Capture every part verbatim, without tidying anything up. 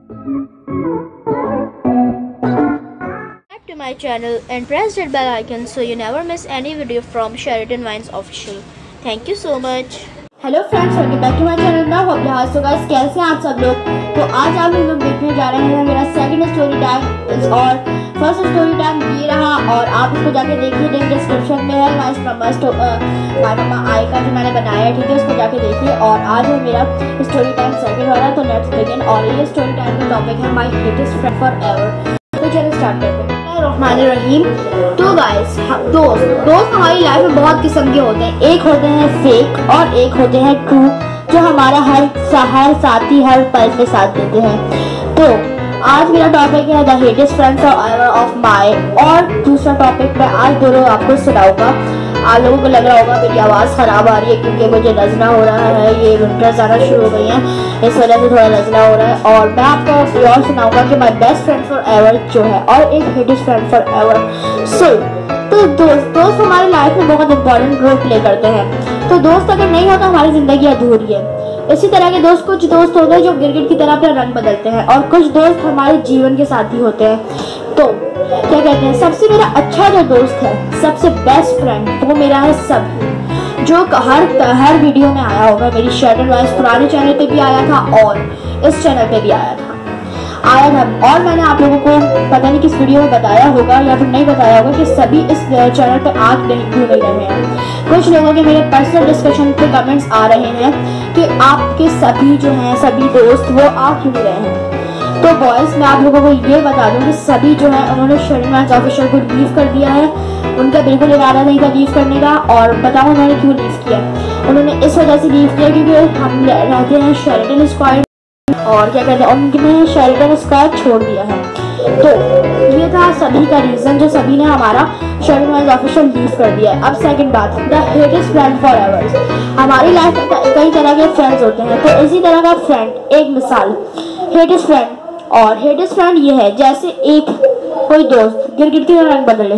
Subscribe to my channel and press that bell icon so you never miss any video from Sheraton Vynz official. Thank you so much. Hello friends, welcome back to my channel. मैं hope यहाँ so guys कैसे हैं आप सब लोग। तो आज आप लोग देखने जा रहे हैं मेरा सेकंड स्टोरी टाइम और फर्स्ट स्टोरी टाइम ये रहा और आप इसको जाके देखिए, लिंक डिस्क्रिप्शन में है। माय मम्मा आई का जो मैंने बनाया है, ठीक है, उसको जाके देखिए। और आज है मेरा स्टोरी टाइम सेकंड वाला, तो लेट्स बिगिन। और ये स्टोरी टाइम का टॉपिक है my hatest friend forever. तो चलो स्टार्ट करते हैं। रहीम। तो गाइस, दोस्त दोस्त हमारी लाइफ में बहुत किस्म के होते हैं। एक होते हैं फेक और एक होते हैं ट्रू, जो हमारा हर हर साथी हर पल में साथ देते हैं। तो आज मेरा टॉपिक है the hatest friend forever of my, और दूसरा टॉपिक मैं आज दोनों आपको सुनाऊंगा। आप लोगों को लग रहा होगा मेरी आवाज़ ख़राब आ रही है क्योंकि मुझे नज़ला हो रहा है, ये विंटर्स आना शुरू हो गई हैं, इस वजह से थोड़ा नज़ला हो रहा है। और मैं आपको और सुनाऊंगा कि my best friend forever जो है और एक hatest friend forever. So तो दोस्त दोस्त हमारी लाइफ में बहुत इंपॉर्टेंट रोल प्ले करते हैं। तो दोस्त अगर नहीं हो तो हमारी ज़िंदगी अधूरी है। इसी तरह के दोस्त, कुछ दोस्त होते हैं जो गिरगिट की तरह अपना रंग बदलते हैं और कुछ दोस्त हमारे जीवन के साथी होते हैं। तो क्या कहते हैं, सबसे मेरा अच्छा जो दोस्त है, सबसे बेस्ट फ्रेंड, वो मेरा है सभी, जो हर हर वीडियो में आया होगा। मेरी शेरटन वाइज पुराने चैनल पे भी आया था और इस चैनल पे भी आया था आया था और मैंने आप लोगों को पता नहीं किस वीडियो में बताया होगा या फिर नहीं बताया होगा कि सभी इस चैनल पे आज नहीं क्यों नहीं रहे हैं। कुछ लोगों के मेरे पर्सनल डिस्कशन पे कमेंट्स आ रहे हैं कि आपके सभी जो हैं सभी दोस्त वो आ क्यों नहीं रहे हैं। तो बॉयज़, मैं आप लोगों को ये बता दूं कि सभी जो है उन्होंने शेरटन वाइज ऑफिशियल को लीव कर दिया है। उनका बिल्कुल इरादा नहीं था लीव करने का, और बताऊं उन्होंने क्यों लीव किया। उन्होंने इस वजह से लीव किया क्योंकि हम रहते हैं शेरटन स्क्वाड और क्या कहते हैं उन्होंने शेरटन स्क्वाड छोड़ दिया है। तो ये था सभी का रीज़न, जो सभी ने हमारा शेरटन वाइज ऑफिशियल लीव कर दिया है। अब सेकंड बात, the hatest friend forever. हमारी लाइफ में कई तरह के फ्रेंड्स होते हैं, तो इसी तरह का फ्रेंड, एक मिसाल हेटेस्ट फ्रेंड। और हेटेस्ट फ्रेंड ये है जैसे एक कोई दोस्त गिरगिट की तरह रंग बदले,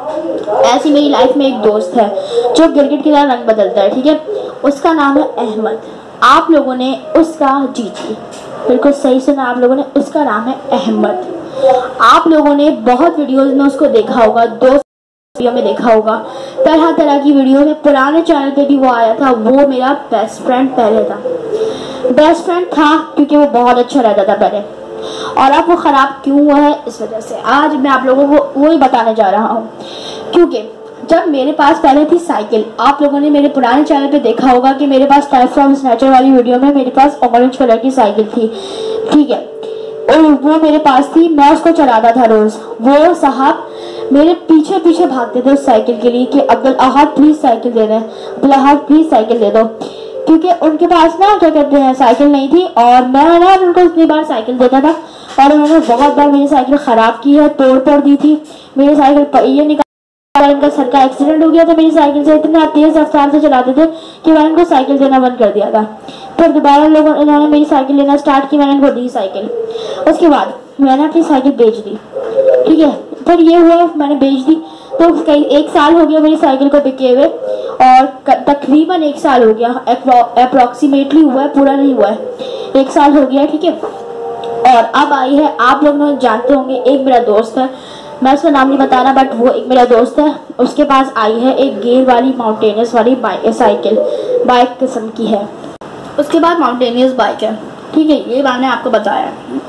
ऐसी मेरी लाइफ में एक दोस्त है जो गिरगिट की तरह रंग बदलता है, ठीक है। उसका नाम है अहमद। आप लोगों ने उसका जी जी बिल्कुल सही सुना, आप लोगों ने, उसका नाम है अहमद। आप लोगों ने बहुत वीडियोस में उसको देखा होगा, दो वीडियो में देखा होगा, तरह तरह की वीडियो में, पुराने चैनल पे भी वो आया था। वो मेरा बेस्ट फ्रेंड पहले था, बेस्ट फ्रेंड था क्योंकि वो बहुत अच्छा रहता था पहले, और अब वो ख़राब क्यों हुआ है इस वजह से आज मैं आप लोगों को वही बताने जा रहा हूँ। क्योंकि जब मेरे पास पहले थी साइकिल, आप लोगों ने मेरे पुराने चैनल पे देखा होगा कि मेरे पास टाइप फ्रॉम स्नैचर वाली वीडियो में मेरे पास ऑरेंज कलर की साइकिल थी, ठीक है, और वो मेरे पास थी, मैं उसको चलाता था रोज़। वो साहब मेरे पीछे पीछे भागते थे उस साइकिल के लिए कि अब्दुल अहद प्लीज़ साइकिल दे दें, अब्दुल अहद प्लीज़ साइकिल दे दो, क्योंकि उनके पास ना क्या कहते हैं साइकिल नहीं थी और मैं ना उनको इतनी बार साइकिल देता था और उन्होंने बहुत बार मेरी साइकिल ख़राब की है, तोड़ फोड़ दी थी। मेरी साइकिल पहिए निकाल, इनका सर का एक्सीडेंट हो गया था मेरी साइकिल से, इतना तेज़ रफ्तार से चलाते थे कि मैंने इनको साइकिल देना बंद कर दिया था। फिर दोबारा लोगों इन्होंने मेरी साइकिल लेना स्टार्ट की, मैंने इनको दी साइकिल। उसके बाद मैंने अपनी साइकिल बेच दी, ठीक है। फिर ये हुआ मैंने बेच दी, तो कई एक साल हो गया मेरी साइकिल को बिके हुए, और तकरीबन एक साल हो गया, अप्रॉक्सीमेटली हुआ है, पूरा नहीं हुआ है, एक साल हो गया, ठीक है। और अब आई है, आप लोग जानते होंगे, एक मेरा दोस्त है, मैं उसका नाम नहीं बता रहा, बट वो एक मेरा दोस्त है, उसके पास आई है एक गेयर वाली माउंटेनियस वाली साइकिल, बाइक किस्म की है। उसके बाद माउंटेनियस बाइक है, ठीक है, ये मैंने आपको बताया।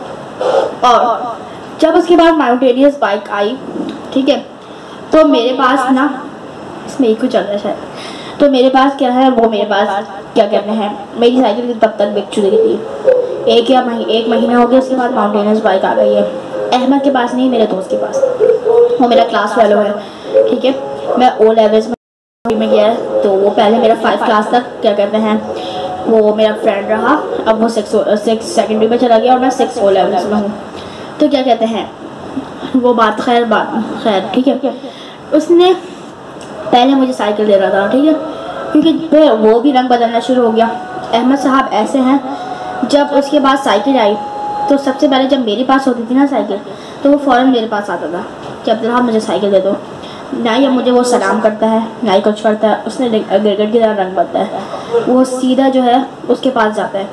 और जब उसके बाद माउंटेनियस बाइक आई, ठीक है, तो मेरे पास ना इसमें एक कुछ चल रहा है शायद, तो मेरे पास क्या है, वो मेरे पास क्या कहते हैं, मेरी साइकिल तब तक बिक चुकी थी। एक या मही, एक महीना हो गया, उसके बाद माउंटेनियस बाइक आ गई है। अहमद के पास नहीं, मेरे दोस्त के पास, वो मेरा क्लास फेलो है, ठीक है। मैं ओ लेवल्स में में गया है, तो वो पहले मेरा फाइव क्लास तक क्या कहते हैं वो मेरा फ्रेंड रहा, अब वो सिक्स सिक्स सेकेंडरी में चला गया और मैं सिक्स ओ लेवल्स में हूँ। तो क्या कहते हैं वो बात खैर बात खैर ठीक है। उसने पहले मुझे साइकिल दे रहा था, ठीक है, क्योंकि फिर वो भी रंग बदलना शुरू हो गया। अहमद साहब ऐसे हैं, जब उसके बाद साइकिल आई तो सबसे पहले जब मेरे पास होती थी ना साइकिल, तो वो फ़ौरन मेरे पास आता था कि अब्दुल साहब मुझे साइकिल दे दो। ना ही मुझे वो सलाम करता है, ना ही कुछ करता है, उसने गिरगिट की तरह रंग बदलता है, वो सीधा जो है उसके पास जाता है,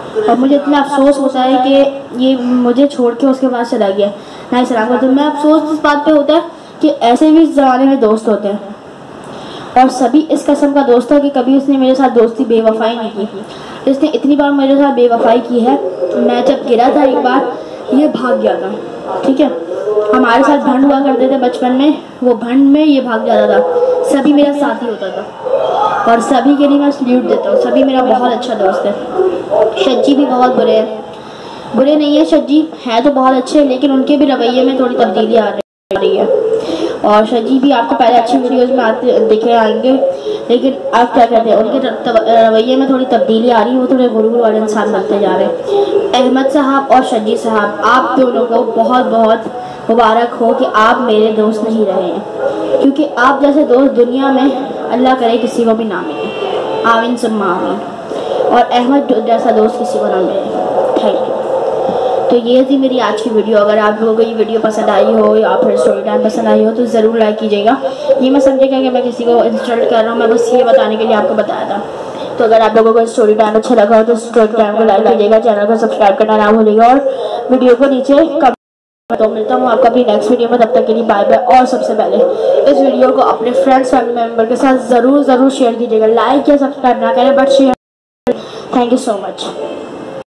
और मुझे इतना अफसोस होता है कि ये मुझे छोड़ के उसके पास चला गया नहीं सलाम करते। मैं अफसोस इस बात पे होता है कि ऐसे भी इस ज़माने में दोस्त होते हैं, और सभी इस कसम का दोस्त है कि कभी उसने मेरे साथ दोस्ती बेवफाई नहीं की। इसने इतनी बार मेरे साथ बेवफाई की है। मैं जब गिरा था एक बार, ये भाग गया था, ठीक है। हमारे साथ भंड हुआ करते थे बचपन में, वो भंड में ये भाग जाता था। सभी मेरा साथी होता था और सभी के लिए मैं सल्यूट देता हूँ। सभी मेरा बहुत अच्छा दोस्त है। शज्जी भी बहुत बुरे हैं, बुरे नहीं है शज्जी, है तो बहुत अच्छे, लेकिन उनके भी रवैये में थोड़ी तब्दीली आ रही है। और शज्जी भी आपको पहले अच्छी वीडियोस में आते दिखे आएंगे, लेकिन आप क्या कहते हैं, उनके रवैये में थोड़ी तब्दीली आ रही है। वो थोड़े गुरूर वाले इंसान बनते जा रहे हैं। अहमद साहब और शज्जी साहब, आप दोनों को बहुत बहुत मुबारक हो कि आप मेरे दोस्त नहीं रहे हैं, क्योंकि आप जैसे दोस्त दुनिया में अल्लाह करे किसी को भी ना मिले। आमीन सुम्मा आमीन। और अहमद जैसा दोस्त किसी को ना मिले। Thank you. तो ये थी मेरी आज की वीडियो। अगर आप लोगों को ये वीडियो पसंद आई हो या फिर स्टोरी टाइम पसंद आई हो तो ज़रूर लाइक कीजिएगा। ये मैं समझेगा कि मैं किसी को इंसल्ट कर रहा हूँ, मैं बस ये बताने के लिए आपको बताया था। तो अगर आप लोगों को स्टोरी टाइम अच्छा लगा हो तो स्टोरी टाइम को लाइक कीजिएगा, चैनल को सब्सक्राइब करना ना भूलिएगा, और वीडियो को नीचे कमेंट। तो मिलता हूँ आपका अपनी नेक्स्ट वीडियो में, तब तक के लिए बाय बाय। और सबसे पहले इस वीडियो को अपने फ्रेंड्स फैमिली मेम्बर के साथ ज़रूर ज़रूर शेयर कीजिएगा। लाइक या सब्सक्राइब ना करें but share. Thank you so much.